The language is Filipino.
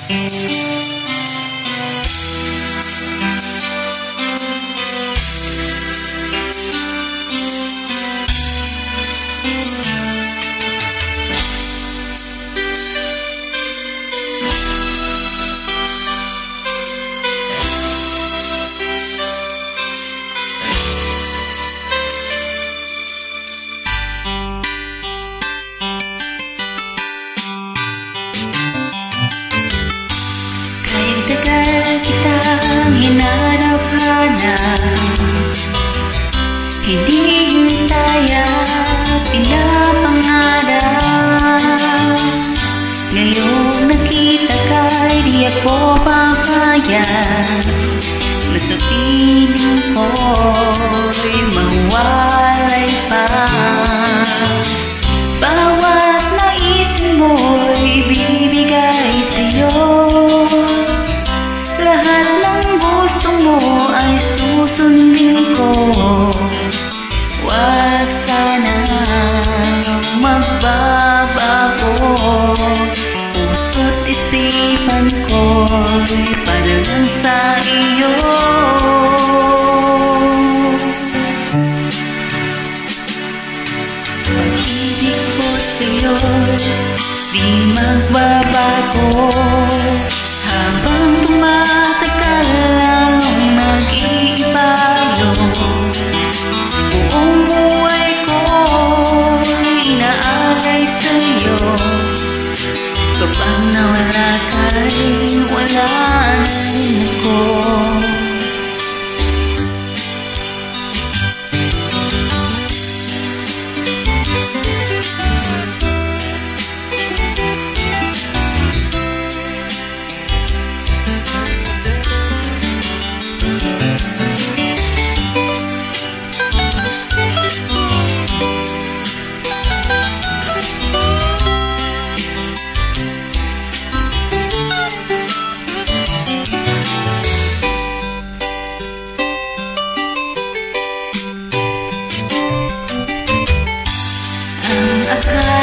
Kitang hinarap-hanap, hindi hintaya, pinapangarap. Ngayong nakita ka'y di ako papayag na sa piling ko'y mawalay pa. Bawat naisin mo'y bibigay sa'yo, lahat ng gusto mo ay susundin ko. Huwag sanang magbabago, puso't isipan ko'y para lang sa iyo. Pag-ibig ko sa'yo di magbabago, habang tumatagal lalong nag-iibayo. Buong buhay ko inaalay sa'yo, kapag nawala ka'y wala na rin ako. Akala